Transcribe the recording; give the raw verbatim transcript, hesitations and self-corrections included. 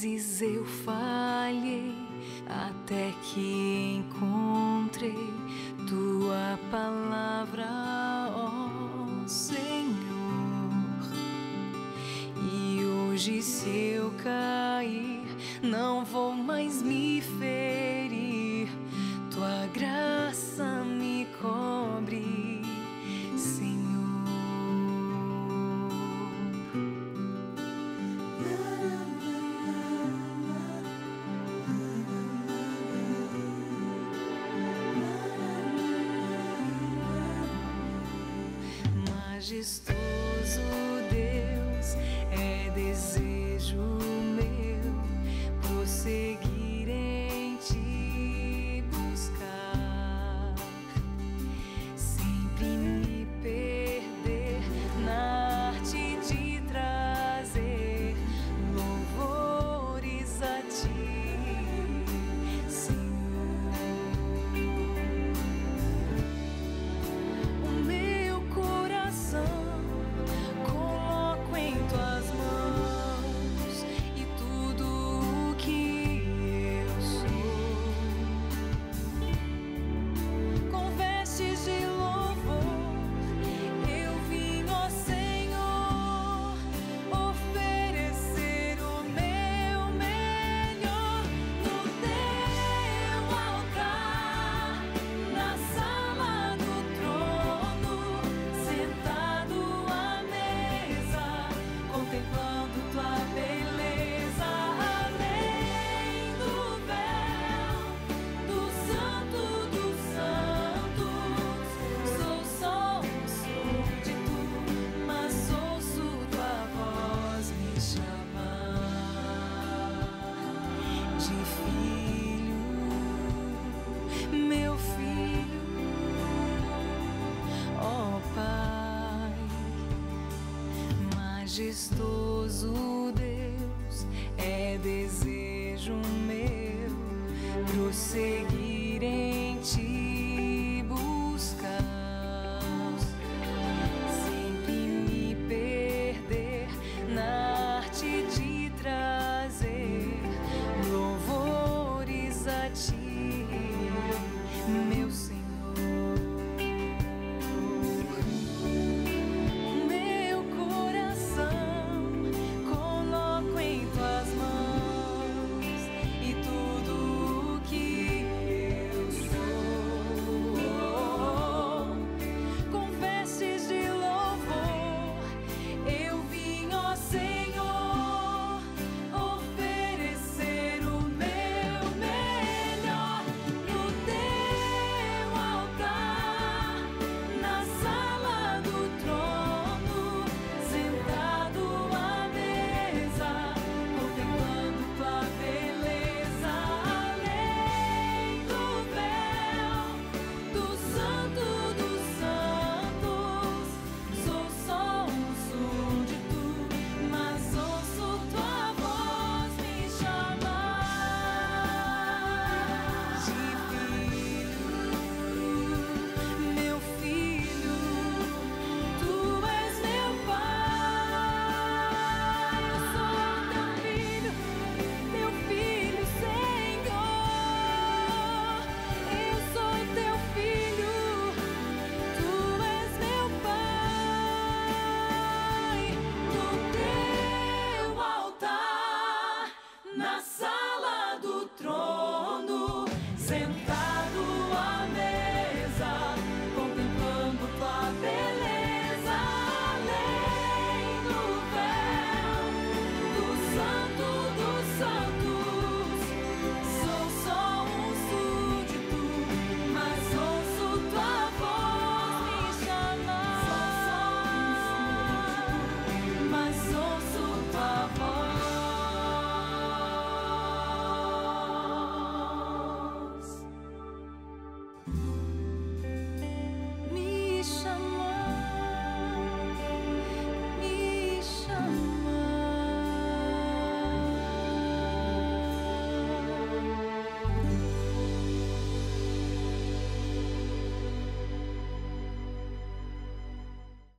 vezes eu falhei, até que encontrei tua palavra, ó Senhor. E hoje, se eu cair, não vou mais me ferir. Tua graça me cobre, Senhor. Majestoso Deus, é desejo meu prosseguir em te buscar, sempre me perder na arte de trazer louvores a ti, Senhor. O meu coração coloco em tuas mãos, e tudo o que eu sou, com vestes de louvor, eu vim, ó Senhor, oferecer o meu melhor no teu altar, na sala do trono, sentado à mesa, contemplando tua beleza, além do véu do Santo dos Santos. Sou só um súdito, mas ouço tua voz me chamar de filho, meu filho, ó Pai. Majestoso Deus, é desejo meu prosseguir em te buscar, sempre me perder na arte de trazer louvores a ti, meu Senhor. O meu coração coloco em tuas mãos, e tudo o que eu sou, com vestes de louvor, eu vim, ó Senhor, oferecer o meu melhor no teu altar, na sala do trono, sentado à mesa, contemplando tua beleza, além do véu do Santo dos Santos. Sou só um súdito, mas ouço tua voz me chamar de filho, meu filho, tu és meu Pai. Eu sou teu filho, teu filho, Senhor. Eu sou teu filho, tu és meu Pai. No teu altar, na sala do trono, sentado